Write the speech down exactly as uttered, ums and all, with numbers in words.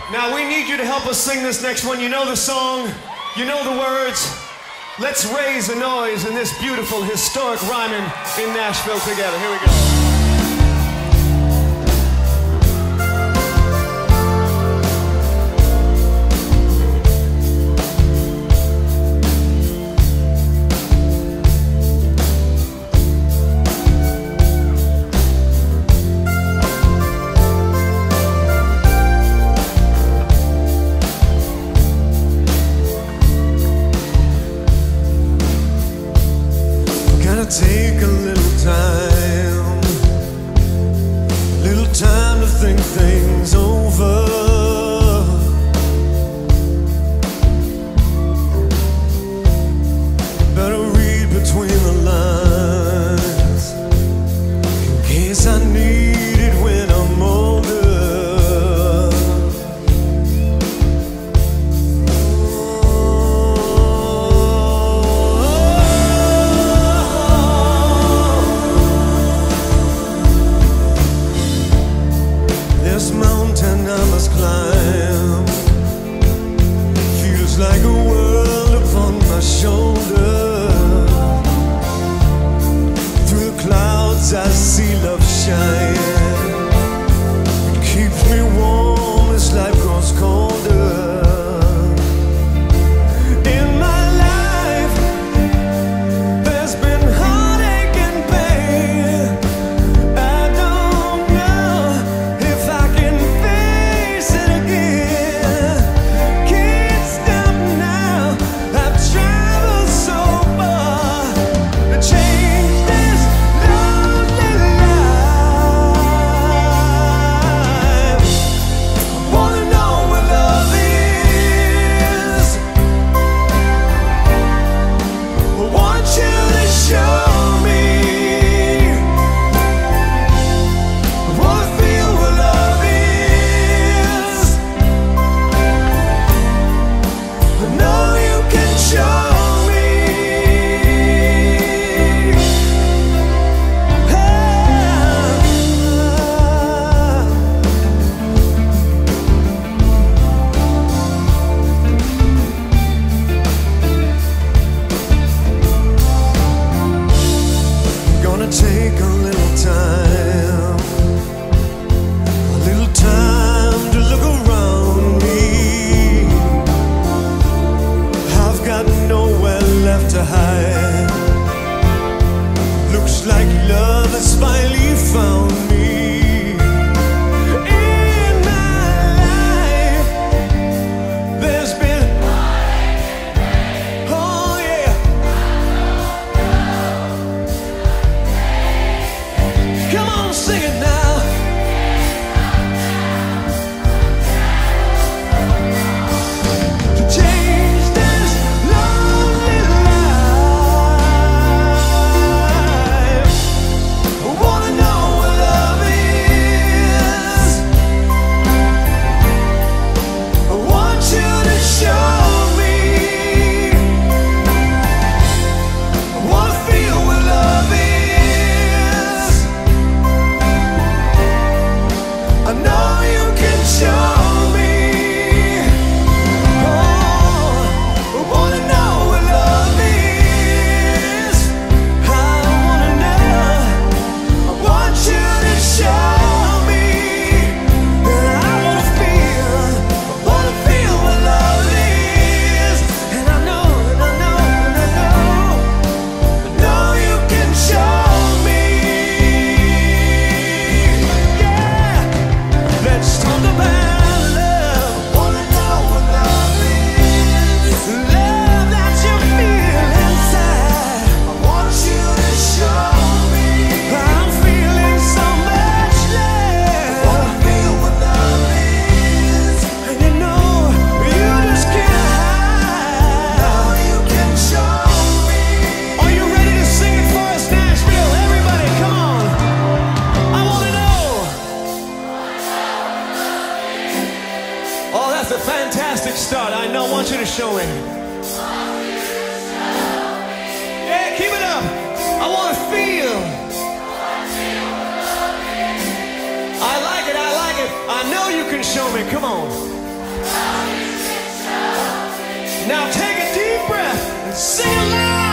Now we need you to help us sing this next one. You know the song, you know the words. Let's raise a noise in this beautiful, historic rhyming in Nashville together. Here we go. Take a little time, a little time to think things over. Better read between the lines in case I need it when I'm older. This mountain I must climb feels like a world upon my shoulder. Through the clouds I see love shine. It keeps me warm as life grows colder. In my life there's been heartache and pain. I don't know if I can face it again. Can't stop now, I've traveled so far to change this lonely life. I wanna know what love is. I want you to show me. I wanna feel what love is. I know you can show me. I'm gonna take a little time, a little time to look around me. I've got nowhere left to hide. Looks like love has finally found me. In my life, there's been, oh yeah. Come on, sing it now. To change this lonely life, I wanna know what love is. I want you to show me. I wanna feel what love is. I know you can show me. Oh, I wanna know what love is. I wanna know. I want you to show me. And I wanna feel, I wanna feel what love is. And I know, and I know, and I know, I know you can show me. Yeah, let's talk about love. Wanna know what love is. Love that you feel inside. I want you to show me. I'm feeling so much love. Wanna feel what love is. And you know, you just can't hide. Now you can show me. Are you ready to sing it for us, Nashville? Everybody, come on. I wanna know. Oh, that's a fantastic start. I know. I want you to show me. Yeah, keep it up. I want to feel. I like it. I like it. I know you can show me. Come on. Now take a deep breath and sing it loud.